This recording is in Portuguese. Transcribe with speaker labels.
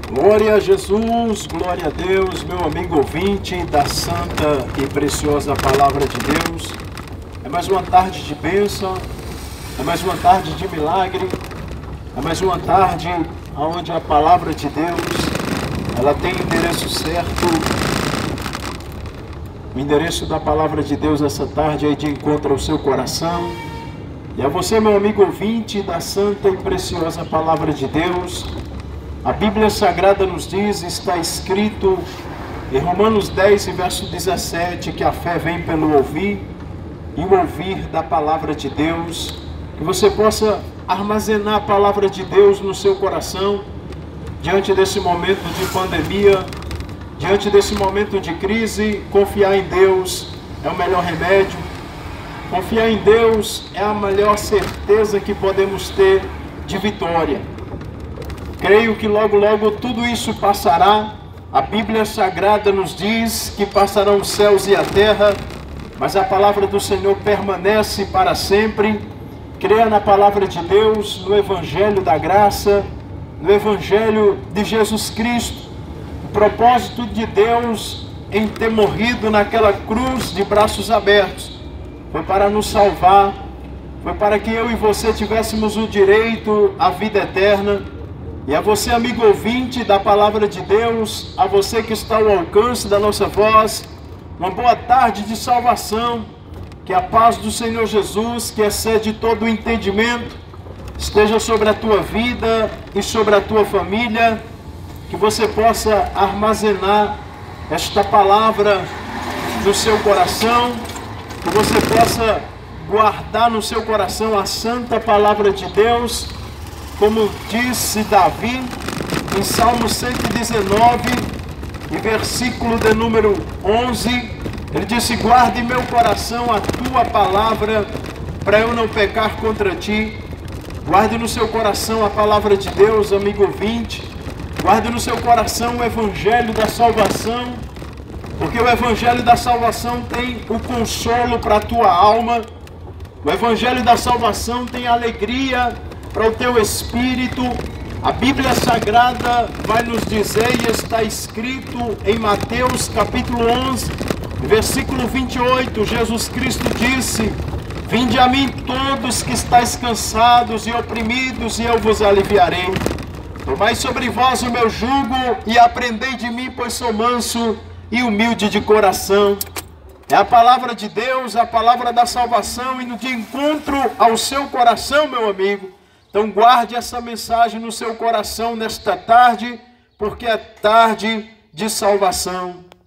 Speaker 1: Glória a Jesus, glória a Deus, meu amigo ouvinte da santa e preciosa palavra de Deus. É mais uma tarde de bênção, é mais uma tarde de milagre, é mais uma tarde onde a palavra de Deus, ela tem endereço certo. O endereço da palavra de Deus essa tarde é de encontro ao seu coração. E a você, meu amigo ouvinte da santa e preciosa palavra de Deus, a Bíblia Sagrada nos diz, está escrito em Romanos 10, verso 17, que a fé vem pelo ouvir e o ouvir da palavra de Deus. Que você possa armazenar a palavra de Deus no seu coração, diante desse momento de pandemia, diante desse momento de crise. Confiar em Deus é o melhor remédio. Confiar em Deus é a maior certeza que podemos ter de vitória. Creio que logo, logo tudo isso passará. A Bíblia Sagrada nos diz que passarão os céus e a terra, mas a palavra do Senhor permanece para sempre. Creia na palavra de Deus, no Evangelho da graça, no Evangelho de Jesus Cristo. O propósito de Deus em ter morrido naquela cruz de braços abertos foi para nos salvar, foi para que eu e você tivéssemos o direito à vida eterna. E a você, amigo ouvinte da palavra de Deus, a você que está ao alcance da nossa voz, uma boa tarde de salvação. Que a paz do Senhor Jesus, que excede todo o entendimento, esteja sobre a tua vida e sobre a tua família. Que você possa armazenar esta palavra no seu coração, que você possa guardar no seu coração a santa palavra de Deus. Como disse Davi em Salmo 119, e versículo de número 11, ele disse: guarde meu coração a tua palavra, para eu não pecar contra ti. Guarde no seu coração a palavra de Deus, amigo ouvinte. Guarde no seu coração o Evangelho da salvação, porque o Evangelho da salvação tem o consolo para a tua alma. O Evangelho da salvação tem alegria para o teu espírito. A Bíblia Sagrada vai nos dizer, e está escrito em Mateus capítulo 11, versículo 28, Jesus Cristo disse: vinde a mim todos que estáis cansados e oprimidos, e eu vos aliviarei. Tomai sobre vós o meu jugo e aprendei de mim, pois sou manso e humilde de coração. É a palavra de Deus, a palavra da salvação, indo de encontro ao seu coração, meu amigo. Então guarde essa mensagem no seu coração nesta tarde, porque é tarde de salvação.